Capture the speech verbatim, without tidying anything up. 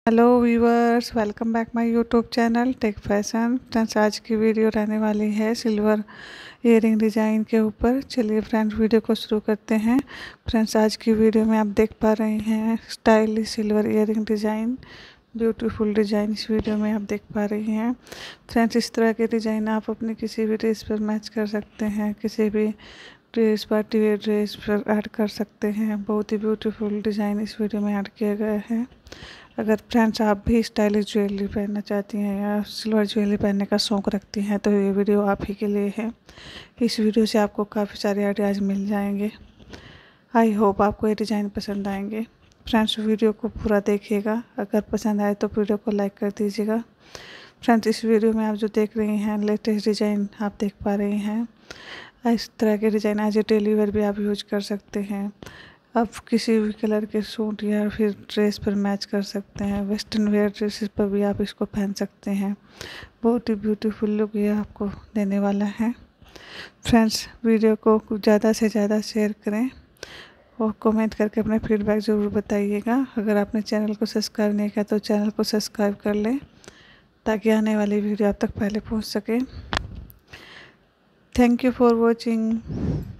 Hello viewers, welcome back my YouTube channel tech fashion. Friends, आज की video रहने वाली है सिल्वर ईयरिंग डिज़ाइन के ऊपर। चलिए फ्रेंड्स, वीडियो को शुरू करते हैं। फ्रेंड्स, आज की वीडियो में आप देख पा रहे हैं stylish silver earring design, beautiful design इस वीडियो में आप देख पा रही हैं। फ्रेंड्स, इस तरह के डिज़ाइन आप अपनी किसी भी ड्रेस पर मैच कर सकते हैं, किसी भी ड्रेस पार्टी वेयर ड्रेस पर ऐड कर सकते हैं। बहुत ही ब्यूटीफुल डिज़ाइन इस वीडियो में ऐड किया गया है। अगर फ्रेंड्स आप भी स्टाइलिश ज्वेलरी पहनना चाहती हैं या सिल्वर ज्वेलरी पहनने का शौक़ रखती हैं तो ये वीडियो आप ही के लिए है। इस वीडियो से आपको काफ़ी सारे आइडियाज़ मिल जाएंगे। आई होप आपको ये डिज़ाइन पसंद आएंगे। फ्रेंड्स, वीडियो को पूरा देखिएगा। अगर पसंद आए तो वीडियो को लाइक कर दीजिएगा। फ्रेंड्स, इस वीडियो में आप जो देख रही हैं लेटेस्ट डिज़ाइन आप देख पा रही हैं। इस तरह के design as a daily wear भी आप यूज कर सकते हैं। आप किसी भी कलर के सूट या फिर ड्रेस पर मैच कर सकते हैं। वेस्टर्न वेयर ड्रेसेस पर भी आप इसको पहन सकते हैं। बहुत ही ब्यूटीफुल लुक ये आपको देने वाला है। फ्रेंड्स, वीडियो को ज़्यादा से ज़्यादा शेयर करें और कमेंट करके अपने फीडबैक ज़रूर बताइएगा। अगर आपने चैनल को सब्सक्राइब नहीं किया तो चैनल को सब्सक्राइब कर लें ताकि आने वाली वीडियो आप तक पहले पहुंच सके। Thank you for watching.